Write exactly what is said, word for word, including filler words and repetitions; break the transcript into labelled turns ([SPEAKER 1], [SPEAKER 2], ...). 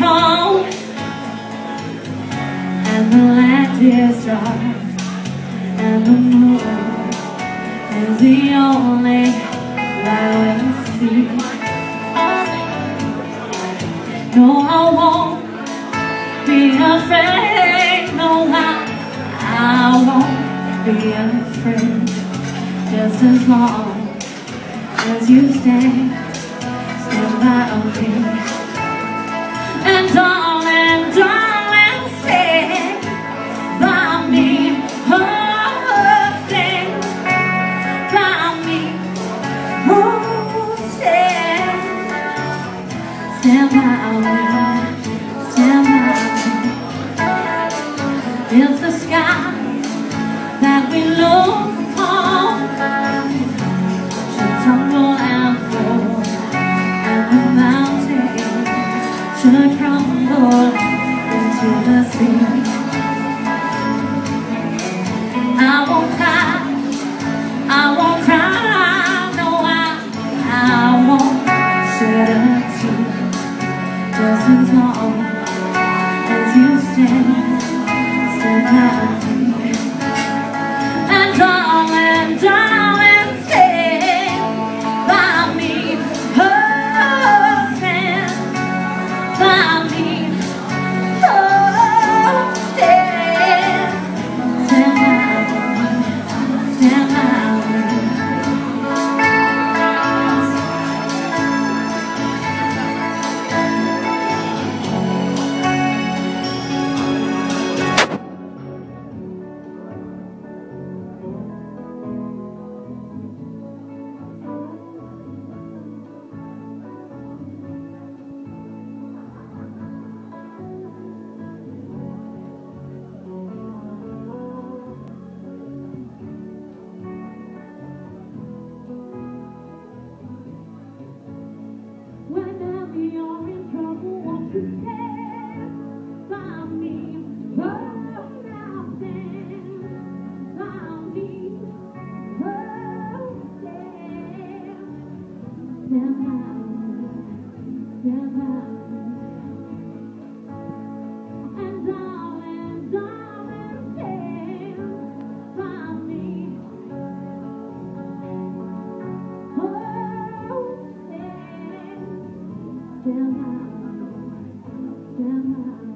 [SPEAKER 1] cold and the light is dark and the moon is the only light we see. No, I won't be afraid. No, I, I won't be afraid. Just as long as you stand, stand by me. And darling, darling, stand by me. Oh, stand by me. Oh, stand, stand by me. Stand by me. If the sky that we look upon should tumble and fall, and the mountain should crumble into the sea, I won't cry, I won't cry, no, I, I won't shed a tear. Just as long as you stand, stand by me. And darling, darling, stand by me. Oh, stand by me. Oh, stand, stand by me, stand by me. Whenever you're in trouble, won't you stand by me? Oh, now stand by me. Oh, stand, stand by me, stand by me. And darling, darling, stand by me. Oh, stand, stand by me, stand by me.